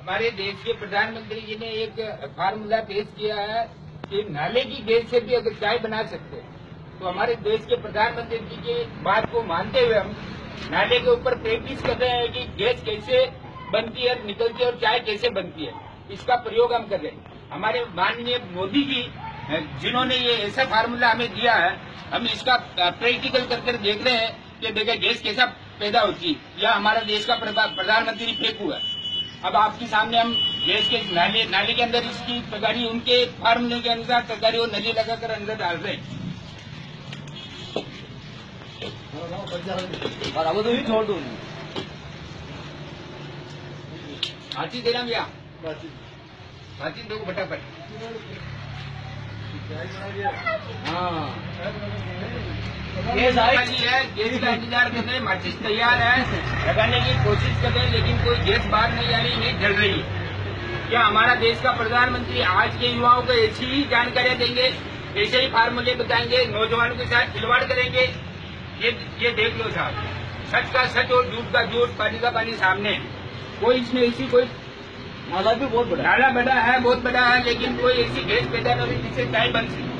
हमारे देश के प्रधानमंत्री जी ने एक फार्मूला पेश किया है कि नाले की गैस से भी अगर चाय बना सकते हैं, तो हमारे देश के प्रधानमंत्री जी की बात को मानते हुए हम नाले के ऊपर प्रैक्टिस कर रहे हैं कि गैस कैसे बनती है, निकलती है और चाय कैसे बनती है, इसका प्रयोग हम कर रहे हैं। हमारे माननीय मोदी जी जिन्होंने ये ऐसा फार्मूला हमें दिया है, हम इसका प्रैक्टिकल करके देख रहे हैं कि देखिए गैस कैसा पैदा होती है। यह हमारा देश का प्रधानमंत्री फेंकू है। अब आपके सामने हम गैस के नाले के अंदर इसकी तगारी उनके फार्मूले के अनुसार तगारी और नली लगाकर अंदर डाल रहे हैं। और अब तो भी छोड़ दो हाथी दे रहा भैया, हाथी दो फटाफट। हाँ गैस है, गैस का इंतजार कर रहे हैं, माचिस तैयार है, लगाने की कोशिश कर रहे हैं, लेकिन कोई गैस बाहर नहीं आ रही, नहीं जल रही है। क्या हमारा देश का प्रधानमंत्री आज के युवाओं को ऐसी ही जानकारियां देंगे, ऐसे ही फार्मूले बताएंगे, नौजवानों के साथ खिलवाड़ करेंगे? ये देख लो साहब, सच का सच और झूठ का झूठ, पानी का पानी सामने। कोई इसमें ऐसी कोई नाला भी बहुत बड़ा, नाला बड़ा है, बहुत बड़ा है, लेकिन कोई ऐसी गैस पैदा नहीं जिससे चाय बन सके।